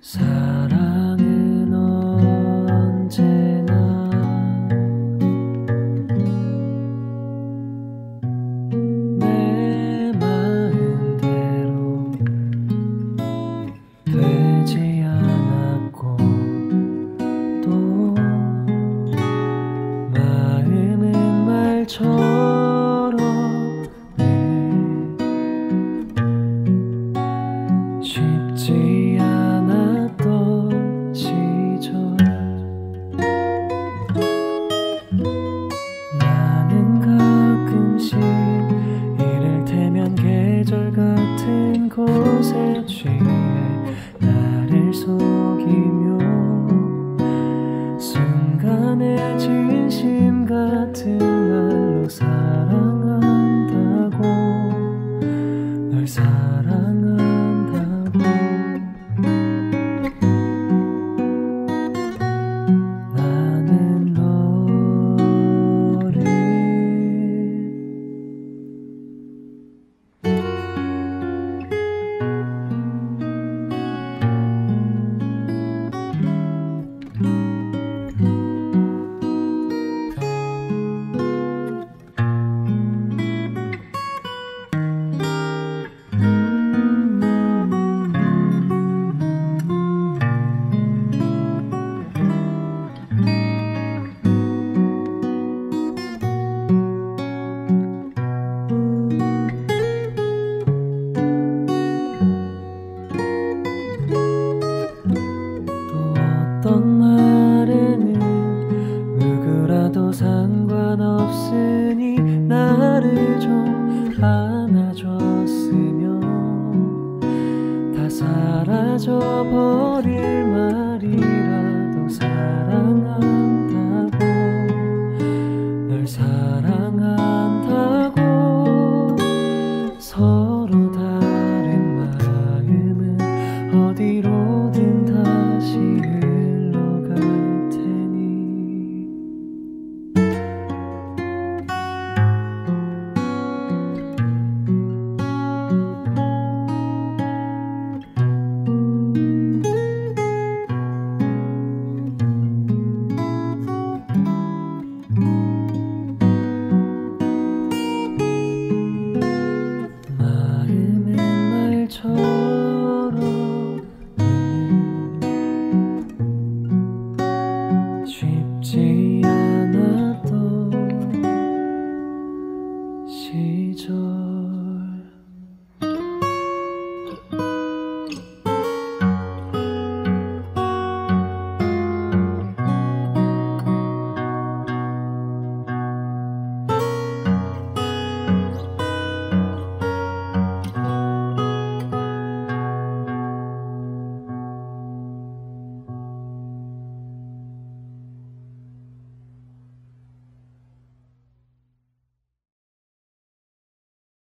사랑은 언제나 내 마음대로 되지 않았고 또 마음은 말처럼 쉽지 않았던 시절 나는 가끔씩 이를테면 계절 같은 곳에 취해 나를 속이며 순간의 진심 같은 말로 사랑한다고 널 사랑한다고 나는 너를 어떤 날에는 누구라도 상관없으니 나를 좀 안아줬으면 다 사라져버릴 말이라도 사랑한다고 널 사랑한다고 서로 다른 마음은 어디로든 다시 흘러갈 테니 마음의 말처럼 쉽지 않았던 시절